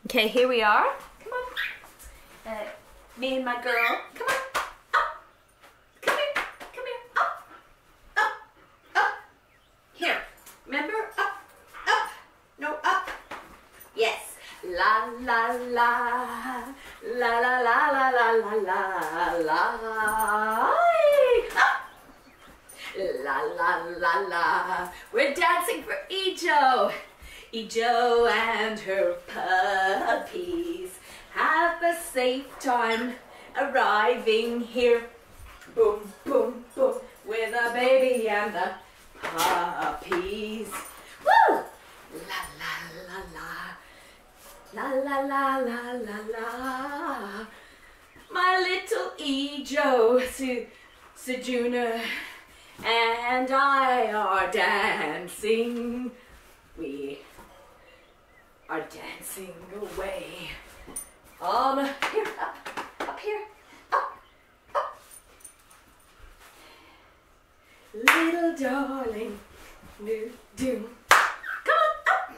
Okay, here we are. Come on. Me and my girl. Come on. Up. Come here. Come here. Up. Up. Up. Here. Remember? Up. Up. No, up. Yes. La la la. La la la la la la la la. Up. La la la la. We're dancing for Ejo. Ejo and her puppies have a safe time arriving here. Boom, boom, boom, with a baby and the puppies. Woo! La la la la. La la la la la la. My little Ejo, Sejuna, and I are dancing. We are dancing away. Here, up here, up. Little darling, do. Come on, up.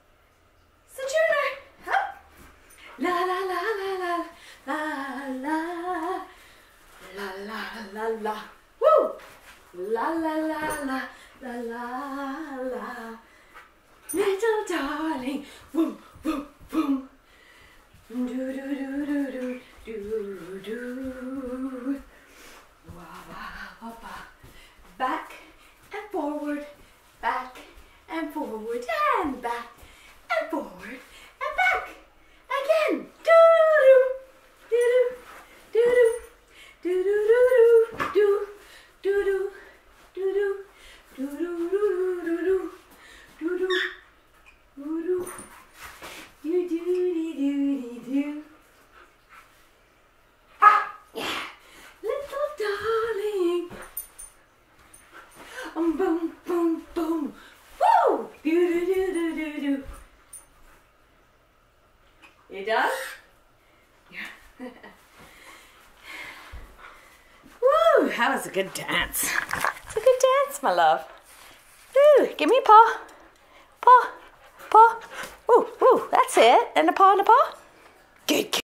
Sejuna, up. La la la la la la la la la la. Woo! La la la la la la la. Little darling, boom, boom, boom. Do do do do do do do. Wah wah wah wah. Back and forward, back and forward, and back and forward and back again. Do do do do do do do do do do do do do do do do do do do do. Yeah, little darling. Boom, boom, boom. Woo! Do do do do do do. You done? Yeah. Woo! That was a good dance. It's a good dance, my love. Woo! Give me a paw. Paw. Paw. Ooh, ooh, that's it. And a paw and a paw. Good.